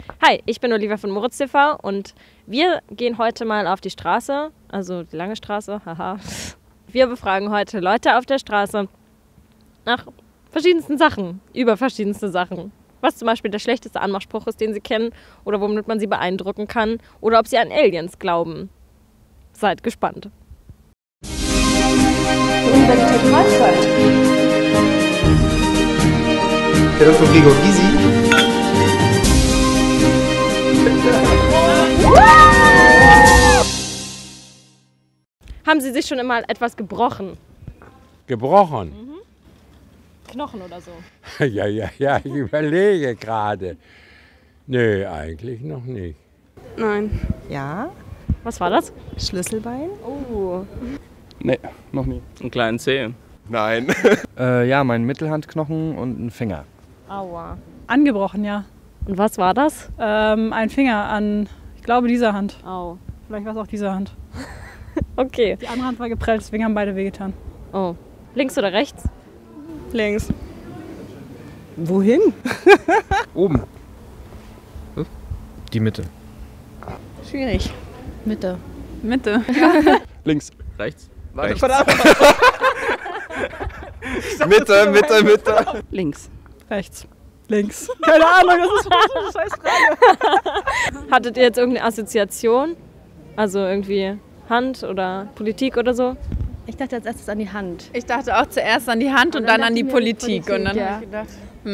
Hi, ich bin Olivia von Moritz TV und wir gehen heute mal auf die Straße, also die lange Straße, haha. Wir befragen heute Leute auf der Straße nach verschiedensten Sachen, über verschiedenste Sachen. Was zum Beispiel der schlechteste Anmachspruch ist, den sie kennen oder womit man sie beeindrucken kann oder ob sie an Aliens glauben. Seid gespannt. Universität Greifswald. Der Dr. Gregor Gysi. Haben Sie sich schon immer etwas gebrochen? Gebrochen? Knochen oder so? Ja, ich überlege gerade. Nö, eigentlich noch nicht. Nein. Ja, Was war das? Schlüsselbein. Oh. Nee, noch nie. Einen kleinen Zeh. Nein. Ja, mein Mittelhandknochen und ein Finger. Aua. Angebrochen, ja. Und was war das? Ein Finger an, ich glaube, dieser Hand. Au. Vielleicht war es auch diese Hand. Okay. Die andere Hand war geprellt, deswegen haben beide wehgetan. Oh. Links oder rechts? Links. Wohin? Oben. Die Mitte. Schwierig. Mitte. Links. Rechts. Rechts. Mitte. Links. Rechts. Links. Keine Ahnung, das ist eine scheiß Frage. Hattet ihr jetzt irgendeine Assoziation? Also irgendwie Hand oder Politik oder so? Ich dachte als erstes an die Hand. Ich dachte auch zuerst an die Hand und dann an die Politik. Und dann ja. habe ich gedacht,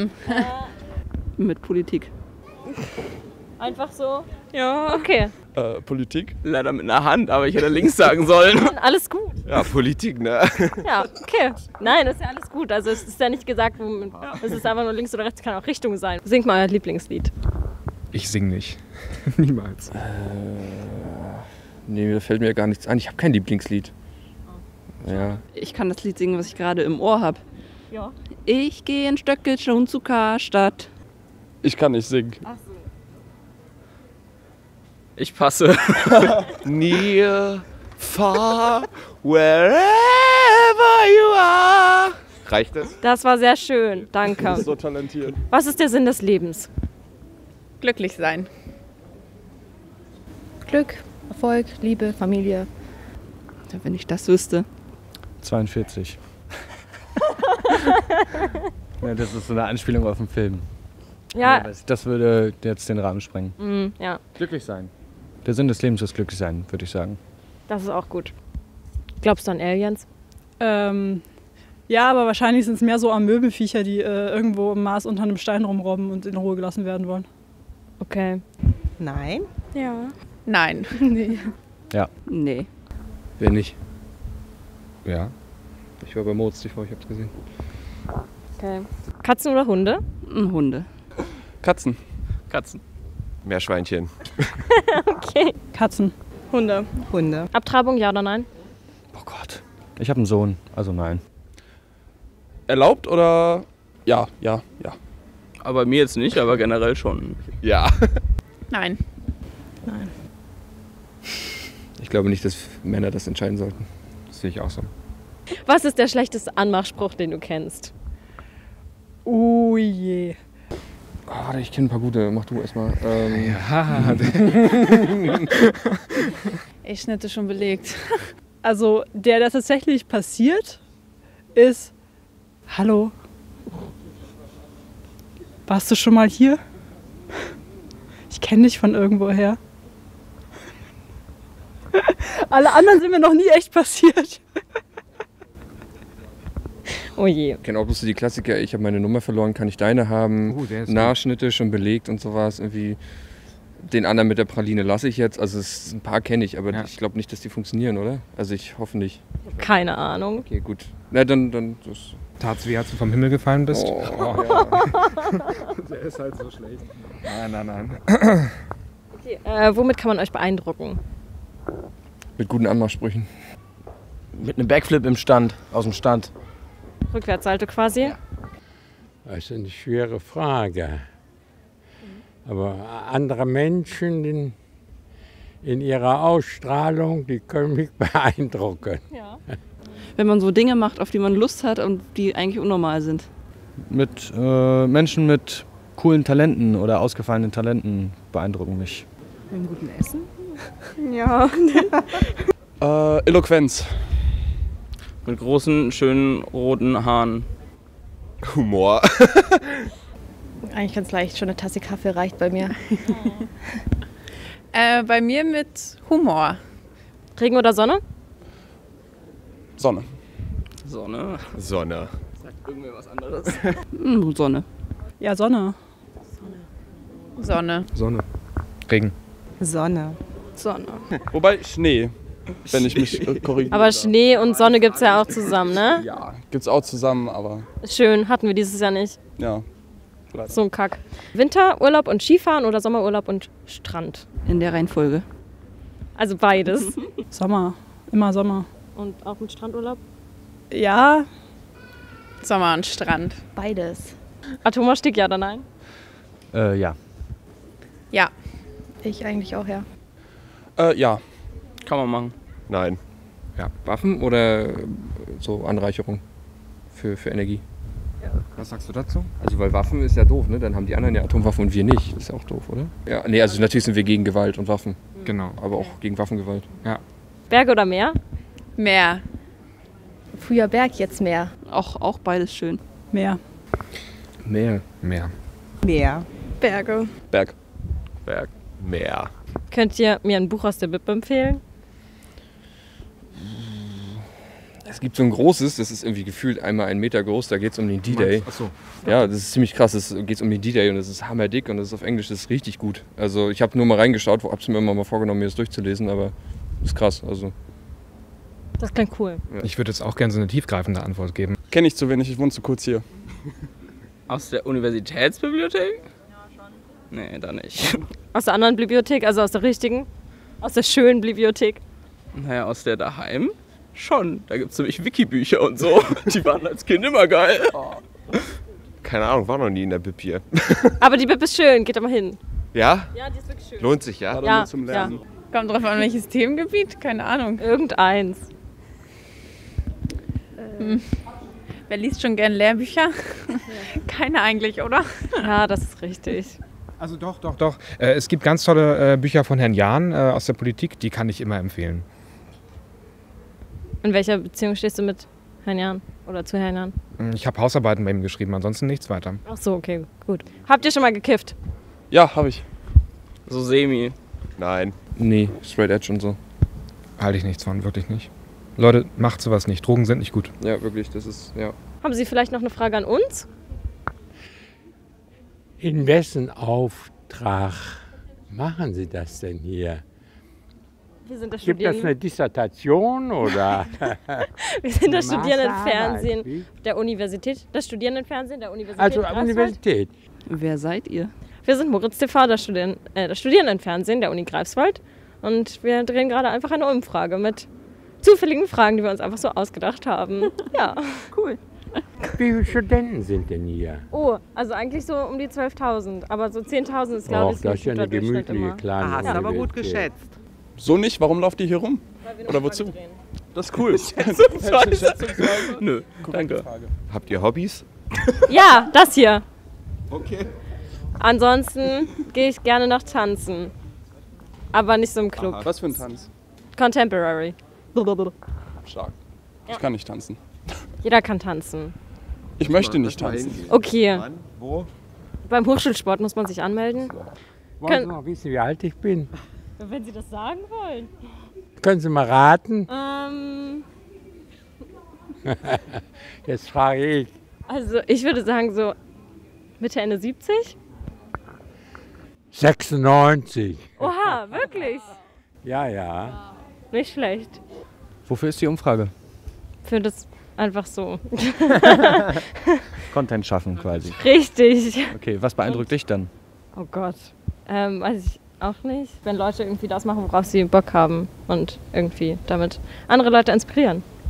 mit Politik. Einfach so? Ja. Okay. Politik? Leider mit einer Hand, aber ich hätte links sagen sollen. Alles gut. Ja, Politik, ne? Ja, okay. Nein, ist ja alles gut. Also es ist ja nicht gesagt, es ist einfach nur links oder rechts, kann auch Richtung sein. Singt mal euer Lieblingslied. Ich sing nicht. Niemals. Nee, da fällt mir gar nichts ein. Ich habe kein Lieblingslied. Ja. Ich kann das Lied singen, was ich gerade im Ohr habe. Ja. Ich gehe in Stöckel schon zu Karstadt. Ich kann nicht singen. Ich passe. Near, far, wherever you are. Reicht das? Das war sehr schön. Danke. So talentiert. Was ist der Sinn des Lebens? Glücklich sein. Glück, Erfolg, Liebe, Familie. Ja, wenn ich das wüsste. 42. Ja, das ist so eine Anspielung auf den Film. Ja. Das würde jetzt den Rahmen sprengen. Ja, Glücklich sein. Der Sinn des Lebens ist glücklich sein, würde ich sagen. das ist auch gut. Glaubst du an Aliens? Ja, aber wahrscheinlich sind es mehr so Amöbenviecher, die irgendwo im Mars unter einem Stein rumrobben und in Ruhe gelassen werden wollen. Okay. Nein. Ja. Nein. Ja. Nee. Wer nicht? Ja. Ich war bei Moritz TV, ich hab's gesehen. Okay. Katzen oder Hunde? Hunde. Katzen. Katzen. Meerschweinchen. Okay. Katzen. Hunde. Hunde. Abtreibung, ja oder nein? Oh Gott. Ich habe einen Sohn, also nein. Erlaubt oder? Ja. Aber mir jetzt nicht, aber generell schon. Ja. Nein. Ich glaube nicht, dass Männer das entscheiden sollten. Das sehe ich auch so. Was ist der schlechteste Anmachspruch, den du kennst? Oh je. Oh, warte, ich kenne ein paar gute. Mach du erstmal. Ja. Ich hätte schon belegt. Also der tatsächlich passiert, ist: Hallo, warst du schon mal hier? Ich kenne dich von irgendwoher. Alle anderen sind mir noch nie echt passiert. Oh je. Ich kenne auch bloß die Klassiker. Ich habe meine Nummer verloren, kann ich deine haben? Der ist Nachschnitte schon belegt und sowas. Irgendwie den anderen mit der Praline lasse ich jetzt. Also ein paar kenne ich, aber Ja. ich glaube nicht, dass die funktionieren, oder? Also ich hoffe nicht. Keine Ahnung. Okay, gut. Na dann das. Tat's weh, als du vom Himmel gefallen bist? Oh, ja. Der ist halt so schlecht. Nein. Okay. Womit kann man euch beeindrucken? Mit guten Anmachsprüchen. Mit einem Backflip aus dem Stand. Rückwärtssalto quasi? Ja. Das ist eine schwere Frage. Aber andere Menschen in ihrer Ausstrahlung, die können mich beeindrucken. Ja. Wenn man so Dinge macht, auf die man Lust hat und die eigentlich unnormal sind. Mit Menschen mit coolen Talenten oder ausgefallenen Talenten beeindrucken mich. Mit einem guten Essen? Ja. Eloquenz. Mit großen, schönen, roten Haaren. Humor. Eigentlich ganz leicht, schon eine Tasse Kaffee reicht bei mir. Bei mir mit Humor. Regen oder Sonne? Sonne. Sonne. Sonne. Sagt irgendwer was anderes? Sonne. Ja, Sonne. Sonne. Sonne. Regen. Sonne. Sonne. Wobei Schnee, wenn ich mich korrigiere. Aber Schnee und Sonne gibt es ja auch zusammen, ne? Ja, gibt's auch zusammen, aber Schön, hatten wir dieses Jahr nicht. ja. So ein Kack. Winterurlaub und Skifahren oder Sommerurlaub und Strand? In der Reihenfolge. Also beides. Sommer. Immer Sommer. Und auch mit Strandurlaub? Ja, Sommer und Strand. Beides. Atomausstieg, ja oder nein? Ja. Ja. Ich eigentlich auch, ja. Ja. Kann man machen. Nein. Waffen oder so Anreicherung für Energie? Was sagst du dazu? Also weil Waffen ist ja doof, ne? Dann haben die anderen ja Atomwaffen und wir nicht. Das ist ja auch doof, oder? Ja, nee, also natürlich sind wir gegen Gewalt und Waffen, Genau. aber auch gegen Waffengewalt. Berge oder Meer? Meer. Früher Berg, jetzt Meer. Auch beides schön. Meer. Meer. Mehr. Meer. Berge. Berg. Berg. Meer. Könnt ihr mir ein Buch aus der Bib empfehlen? Es gibt so ein großes, das ist irgendwie gefühlt einmal 1 Meter groß, da geht es um den D-Day. Achso. Ja, das ist ziemlich krass, es geht um den D-Day und das ist hammerdick und das ist auf Englisch, das ist richtig gut. Also ich habe nur mal reingeschaut, habe es mir immer mal vorgenommen, mir das durchzulesen, aber das ist krass. Also Das klingt cool. Ich würde jetzt auch gerne so eine tiefgreifende Antwort geben. Kenne ich zu wenig, ich wohne zu kurz hier. Aus der Universitätsbibliothek? Ja, schon. Nee, da nicht. Aus der anderen Bibliothek, also aus der richtigen? Aus der schönen Bibliothek? Naja, aus der daheim? Schon. Da gibt es nämlich Wikibücher und so. Die waren als Kind immer geil. Oh. Keine Ahnung, war noch nie in der Bib hier. Aber die Bib ist schön, geht da mal hin. Ja? Ja, die ist wirklich schön. Lohnt sich, ja? Gerade Ja, nur zum Lernen. Kommt drauf an, welches Themengebiet? Keine Ahnung. Irgendeins. Wer liest schon gern Lehrbücher? Keine eigentlich, oder? Ja, das ist richtig. Also doch. Es gibt ganz tolle Bücher von Herrn Jahn aus der Politik, die kann ich immer empfehlen. In welcher Beziehung stehst du mit Herrn Jahn oder zu Herrn Jahn? Ich habe Hausarbeiten bei ihm geschrieben, ansonsten nichts weiter. Ach so, okay, gut. Habt ihr schon mal gekifft? Ja, habe ich. So semi. Nein. nee, Straight Edge und so. Halte ich nichts von, wirklich nicht. Leute, macht sowas nicht. Drogen sind nicht gut. Ja, wirklich, das ist, ja. Haben Sie vielleicht noch eine Frage an uns? In wessen Auftrag machen Sie das denn hier? Wir sind das Gibt das eine Dissertation oder? Wir sind das eine Studierendenfernsehen Masterarbeit? Wie? der Universität. Das Studierendenfernsehen der Universität. Also Greifswald. Universität. Wer seid ihr? Wir sind Moritz TV, das Studierendenfernsehen der Uni Greifswald. Und wir drehen gerade einfach eine Umfrage mit zufälligen Fragen, die wir uns einfach so ausgedacht haben. Ja. Cool. Wie viele Studenten sind denn hier? Oh, also eigentlich so um die 12.000. Aber so 10.000 ist, glaube Och, ich, das ein ist ja guter eine Durchschnitt gemütliche immer. kleine Hast du aber gut Universität. geschätzt. So nicht? Warum lauft ihr hier rum? Weil wir eine Oder Umfrage wozu? drehen. Das ist cool. Schätzungsweise? Nö, danke. Habt ihr Hobbys? Ja, das hier. Okay. Ansonsten gehe ich gerne noch tanzen. Aber nicht so im Club. Was für ein Tanz? Contemporary. Stark. Ich kann nicht tanzen. Jeder kann tanzen. Ich möchte nicht tanzen. Okay. Wann? Wo? Beim Hochschulsport muss man sich anmelden. Wollen Sie noch wissen, wie alt ich bin? Wenn Sie das sagen wollen. Können Sie mal raten? Jetzt frage ich. Also ich würde sagen so Mitte, Ende 70. 96. Oha, wirklich? Ja. Nicht schlecht. Wofür ist die Umfrage? Für das einfach so. Content schaffen quasi. Richtig. Okay, was beeindruckt dich dann? Oh Gott. Weiß ich auch nicht. Wenn Leute irgendwie das machen, worauf sie Bock haben und irgendwie damit andere Leute inspirieren.